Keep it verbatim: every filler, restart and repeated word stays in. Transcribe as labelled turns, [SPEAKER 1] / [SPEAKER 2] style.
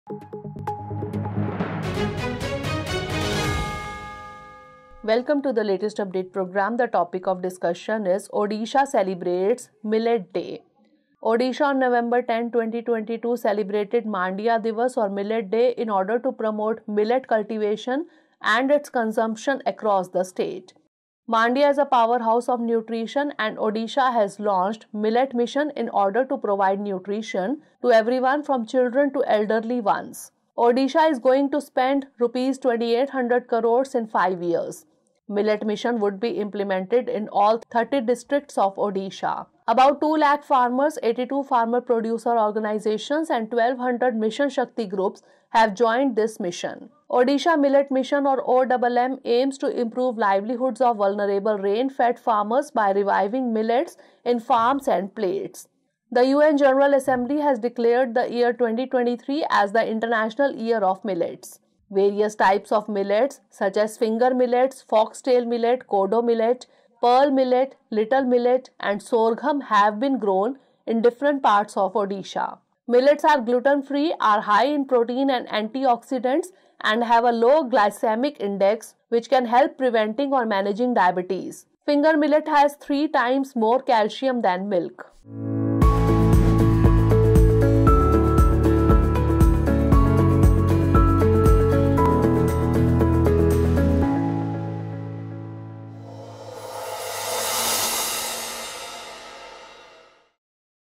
[SPEAKER 1] Welcome to the latest update program. The topic of discussion is Odisha celebrates Millet Day. Odisha on November tenth, twenty twenty-two celebrated Mandiya Divas or Millet Day in order to promote millet cultivation and its consumption across the state. Mandiya is a powerhouse of nutrition and Odisha has launched Millet Mission in order to provide nutrition to everyone from children to elderly ones. Odisha is going to spend rupees twenty-eight hundred crores in five years. Millet Mission would be implemented in all thirty districts of Odisha. About two lakh farmers, eighty-two farmer producer organizations and twelve hundred Mission Shakti groups have joined this mission. Odisha Millet Mission or O M M aims to improve livelihoods of vulnerable rain-fed farmers by reviving millets in farms and plates. The U N General Assembly has declared the year twenty twenty-three as the International Year of Millets. Various types of millets such as finger millets, foxtail millet, kodo millet, pearl millet, little millet and sorghum have been grown in different parts of Odisha. Millets are gluten-free, are high in protein and antioxidants and have a low glycemic index which can help preventing or managing diabetes. Finger millet has three times more calcium than milk.